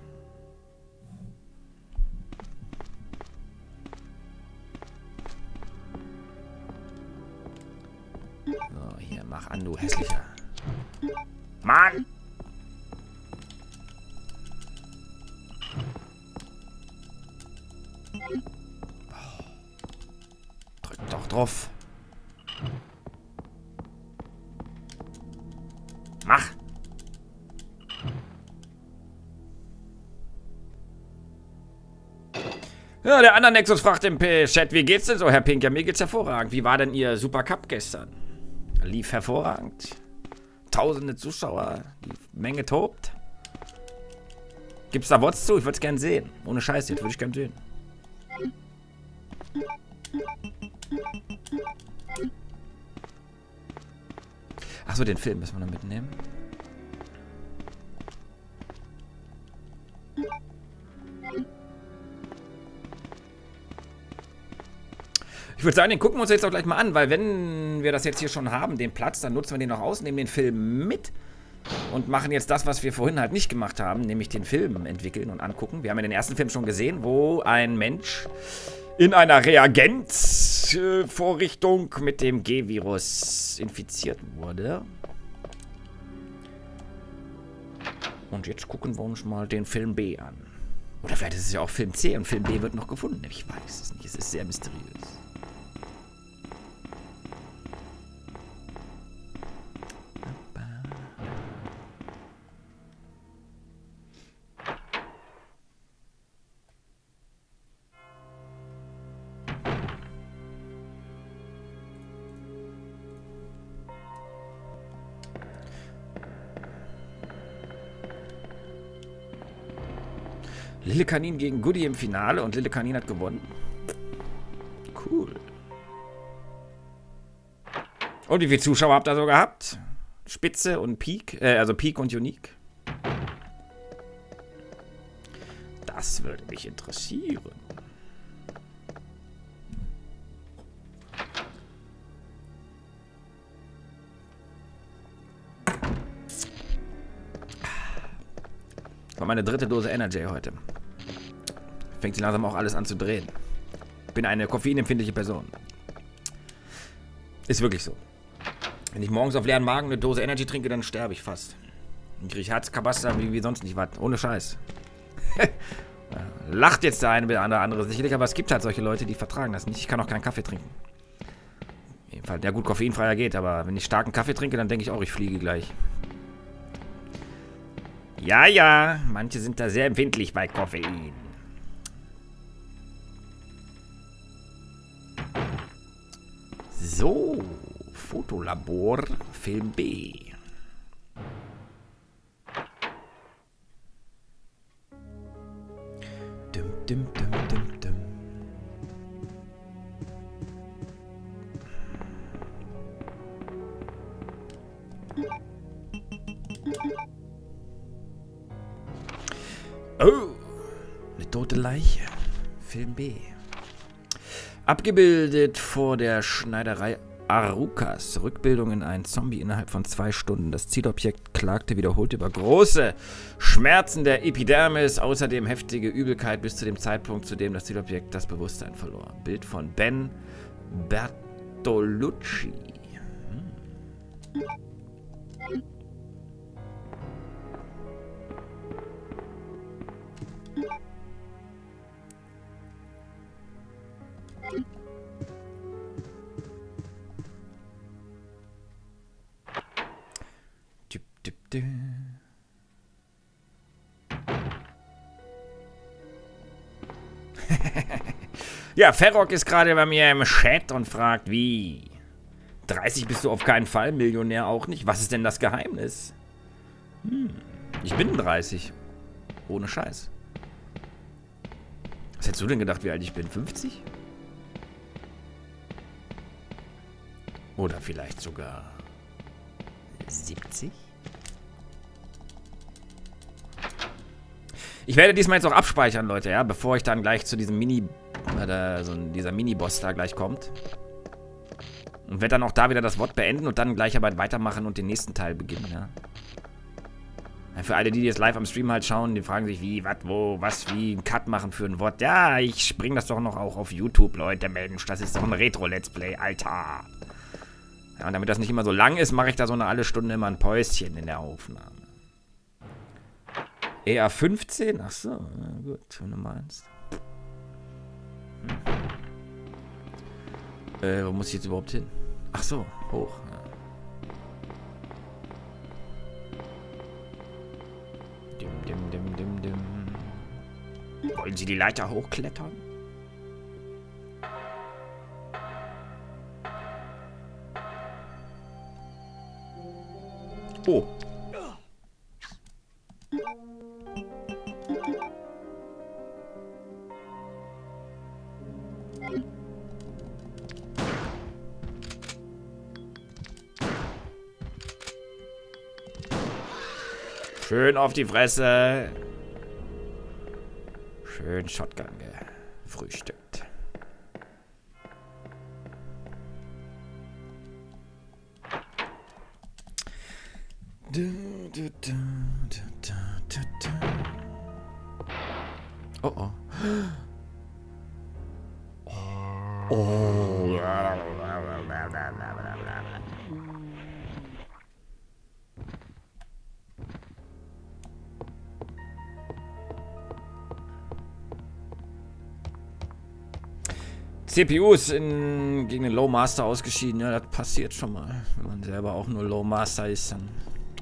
So, hier, mach an, du hässlicher. Mann! Oh. Drück doch drauf. Ja, der andere Nexus fragt im Chat, wie geht's denn so, Herr Pink? Ja, mir geht's hervorragend. Wie war denn Ihr Supercup gestern? Lief hervorragend. Tausende Zuschauer. Die Menge tobt. Gibt's da Wots zu? Ich würde es gern sehen. Ohne Scheiß jetzt, würde ich gern sehen. Achso, den Film müssen wir noch mitnehmen. Ich würde sagen, den gucken wir uns jetzt auch gleich mal an, weil wenn wir das jetzt hier schon haben, den Platz, dann nutzen wir den noch aus, nehmen den Film mit und machen jetzt das, was wir vorhin halt nicht gemacht haben, nämlich den Film entwickeln und angucken. Wir haben ja den ersten Film schon gesehen, wo ein Mensch in einer Reagenzvorrichtung mit dem G-Virus infiziert wurde. Und jetzt gucken wir uns mal den Film B an. Oder vielleicht ist es ja auch Film C und Film B wird noch gefunden. Ich weiß es nicht, es ist sehr mysteriös. Lille Kanin gegen Goody im Finale und Lille Kanin hat gewonnen. Cool. Und wie viele Zuschauer habt ihr so gehabt? Spitze und Peak, äh, also Peak und Unique. Das würde mich interessieren. Das war meine dritte Dose Energy heute. Fängt sich langsam auch alles an zu drehen. Bin eine koffeinempfindliche Person. Ist wirklich so. Wenn ich morgens auf leeren Magen eine Dose Energy trinke, dann sterbe ich fast. Dann kriege ich Herzkabaster wie, wie sonst nicht was. Ohne Scheiß. Lacht jetzt der eine oder andere, andere sicherlich, aber es gibt halt solche Leute, die vertragen das nicht. Ich kann auch keinen Kaffee trinken. Jedenfalls, ja gut, koffeinfreier geht, aber wenn ich starken Kaffee trinke, dann denke ich auch, ich fliege gleich. Ja, ja, manche sind da sehr empfindlich bei Koffein. So, Fotolabor, Film B. Dum, dum, dum, dum, dum. Oh, eine tote Leiche. Film B. Abgebildet vor der Schneiderei Arukas. Rückbildung in einen Zombie innerhalb von zwei Stunden. Das Zielobjekt klagte wiederholt über große Schmerzen der Epidermis, außerdem heftige Übelkeit bis zu dem Zeitpunkt, zu dem das Zielobjekt das Bewusstsein verlor. Bild von Ben Bertolucci. Hm. Ja, Ferrock ist gerade bei mir im Chat und fragt, wie? dreißig bist du auf keinen Fall, Millionär auch nicht. Was ist denn das Geheimnis? Hm, ich bin dreißig. Ohne Scheiß. Was hättest du denn gedacht, wie alt ich bin? fünfzig? Oder vielleicht sogar siebzig? Ich werde diesmal jetzt auch abspeichern, Leute, ja, bevor ich dann gleich zu diesem Mini, äh, so dieser Mini-Boss da gleich kommt. Und werde dann auch da wieder das Wort beenden und dann gleich aber weitermachen und den nächsten Teil beginnen, ja. Ja, für alle, die jetzt live am Stream halt schauen, die fragen sich, wie, was, wo, was, wie, einen Cut machen für ein Wort. Ja, ich spring das doch noch auch auf YouTube, Leute, Mensch, das ist doch ein Retro-Let's Play, Alter. Ja, und damit das nicht immer so lang ist, mache ich da so eine alle Stunde immer ein Päuschen in der Aufnahme. E R fünfzehn? Achso, na gut, wenn du meinst. Hm. Äh, wo muss ich jetzt überhaupt hin? Achso, hoch. Ja. Dim, dim, dim, dim, dim. Wollen Sie die Leiter hochklettern? Oh. Schön auf die Fresse. Schön Shotgun gefrühstückt. Oh oh. Oh. C P U ist in, gegen den Low Master ausgeschieden. Ja, das passiert schon mal. Wenn man selber auch nur Low Master ist, dann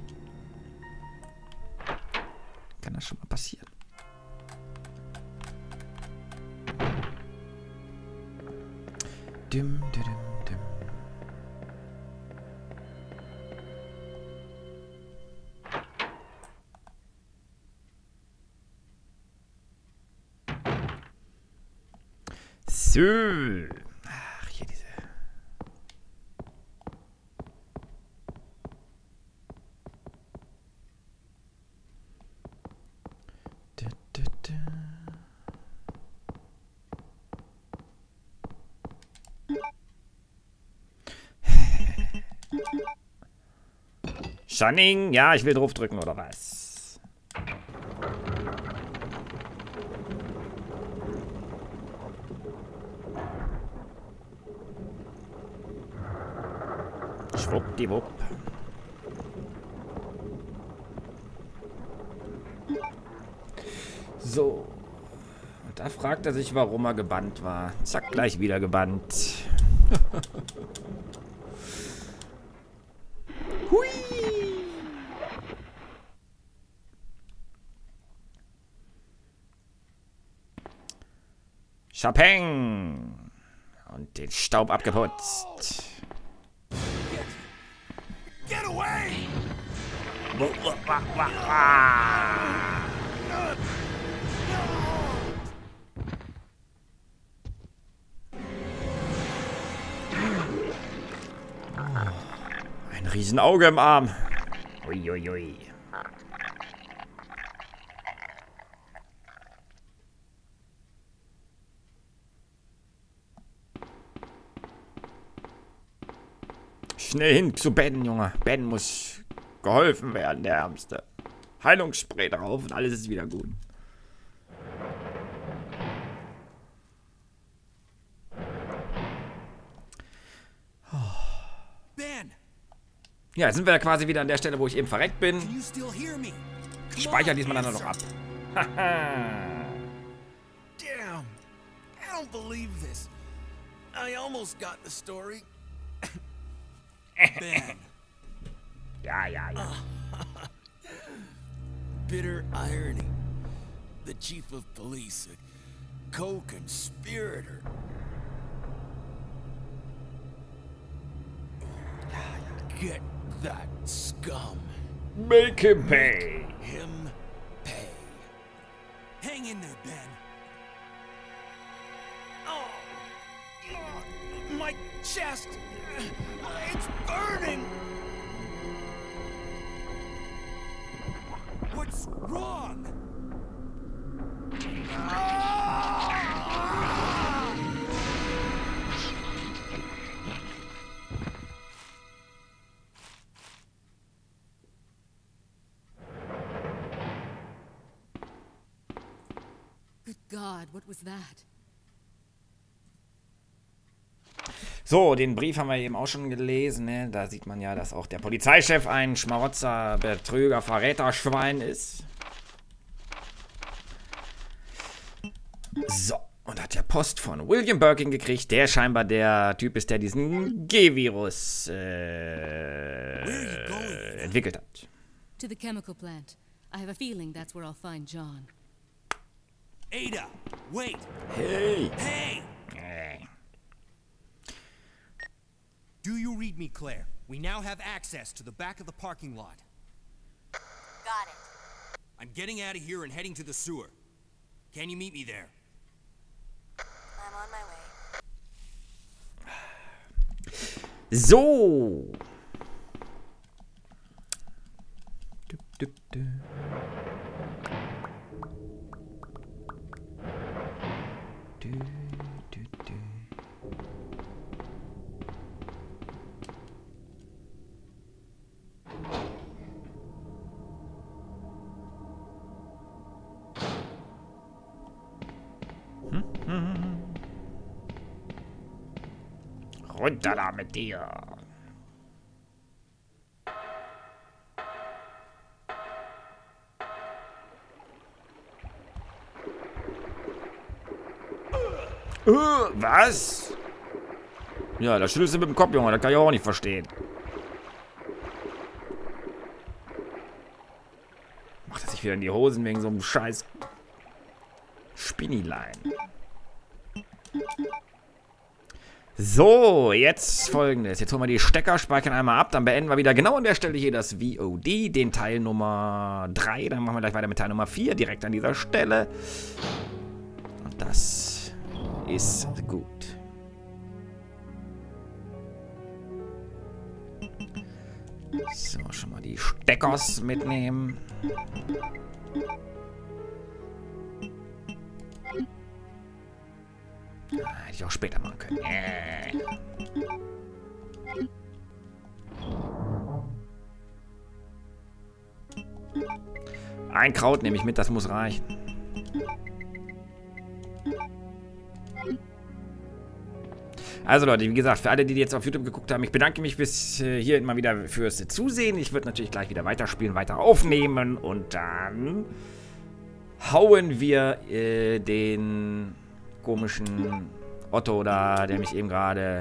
kann das schon mal passieren. Dim, dim, dim. So. Ach, hier diese. Da, da, da. Shunning, ja, ich will draufdrücken, oder was? Schwuppdiwupp. So. Und da fragt er sich, warum er gebannt war. Zack, gleich wieder gebannt. Hui! Chapeng! Und den Staub abgeputzt. Get away! Ein Riesenauge im Arm. Uiuiui. Ui, ui. Schnell hin zu Ben, Junge. Ben muss geholfen werden, der Ärmste. Heilungsspray drauf und alles ist wieder gut. Ben! Ja, jetzt sind wir ja quasi wieder an der Stelle, wo ich eben verreckt bin. Can you still hear me? Ich speichere diesmal dann noch ab. Damn! I don't believe this. I almost got the story. Ben! Ja, ja, ja. Bitter irony. The chief of police, a co-conspirator. Get that scum. Make him pay. Him pay. Hang in there, Ben! Oh, oh, my chest. It's burning. What's wrong? Good God, what was that? So, den Brief haben wir eben auch schon gelesen. Ne? Da sieht man ja, dass auch der Polizeichef ein Schmarotzer, Betrüger, Verräterschwein ist. So, und hat ja Post von William Birkin gekriegt, der scheinbar der Typ ist, der diesen G-Virus äh, entwickelt hat. To the chemical plant. I have a feeling that's where I'll find John. Ada! Wait! Hey! Hey! Äh. Do you read me, Claire? We now have access to the back of the parking lot. I'm getting out of here and heading to the sewer. Can you meet me there? I'm on my way. So. Dup, dup, dup. Du, du, du. Hm, hm. Runter da mit dir. Uh, was? Ja, da schüttelst du mit dem Kopf, Junge. Das kann ich auch nicht verstehen. Macht er sich wieder in die Hosen wegen so einem scheiß Spinnilein. So, jetzt folgendes. Jetzt holen wir die Stecker, speichern einmal ab, dann beenden wir wieder genau an der Stelle hier das V O D, den Teil Nummer drei. Dann machen wir gleich weiter mit Teil Nummer vier, direkt an dieser Stelle. Und das ist gut. So, schon mal die Steckers mitnehmen. Ah, hätte ich auch später machen können. Äh. Ein Kraut nehme ich mit, das muss reichen. Also Leute, wie gesagt, für alle, die jetzt auf YouTube geguckt haben, ich bedanke mich bis äh, hierhin mal wieder fürs Zusehen. Ich würde natürlich gleich wieder weiterspielen, weiter aufnehmen und dann hauen wir äh, den komischen Otto da, der mich eben gerade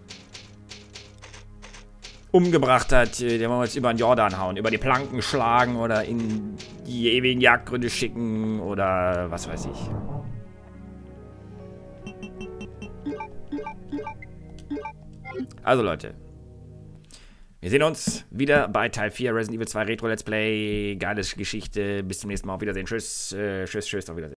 umgebracht hat, den wollen wir jetzt über den Jordan hauen, über die Planken schlagen oder in die ewigen Jagdgründe schicken oder was weiß ich. Also Leute, wir sehen uns wieder bei Teil vier Resident Evil zwei Retro Let's Play. Geiles Geschichte. Bis zum nächsten Mal. Auf Wiedersehen. Tschüss, äh, tschüss, tschüss, auf Wiedersehen.